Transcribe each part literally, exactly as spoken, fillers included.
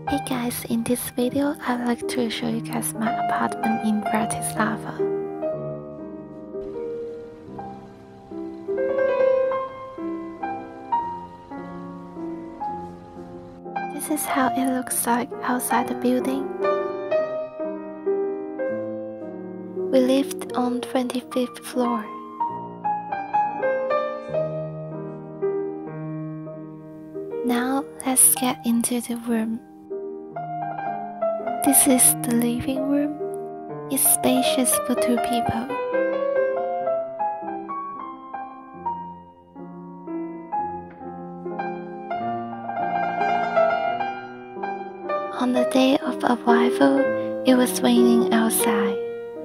Hey guys, in this video I'd like to show you guys my apartment in Bratislava. This is how it looks like outside the building. We lived on twenty-fifth floor. Now let's get into the room. This is the living room. It's spacious for two people. On the day of arrival, it was raining outside.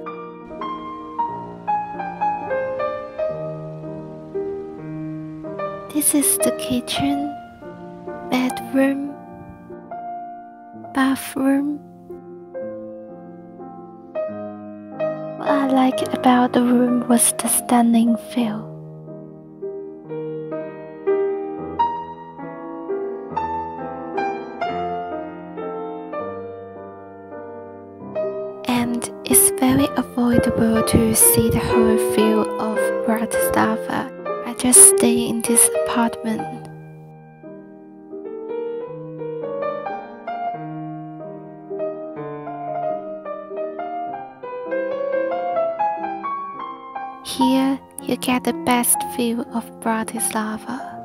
This is the kitchen, bedroom, bathroom. What I liked about the room was the stunning view. And it's very avoidable to see the whole view of Bratislava. I just stay in this apartment. Here, you get the best view of Bratislava.